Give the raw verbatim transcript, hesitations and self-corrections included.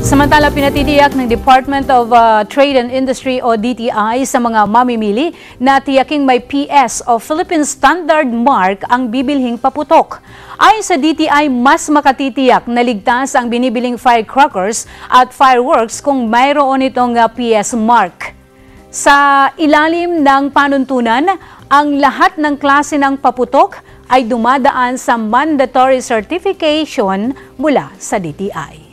Samantala, pinatitiyak ng Department of uh, Trade and Industry o D T I sa mga mamimili na tiyaking may P S o Philippine Standard Mark ang bibilhing paputok. Ayon sa D T I, mas makatitiyak na ligtas ang binibiling firecrackers at fireworks kung mayroon itong uh, P S mark. Sa ilalim ng panuntunan, ang lahat ng klase ng paputok ay dumadaan sa mandatory certification mula sa D T I.